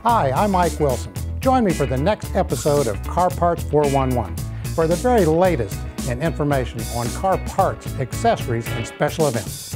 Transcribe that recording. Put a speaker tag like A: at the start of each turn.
A: Hi, I'm Mike Wilson. Join me for the next episode of Car Parts 411 for the very latest in information on car parts, accessories, and special events.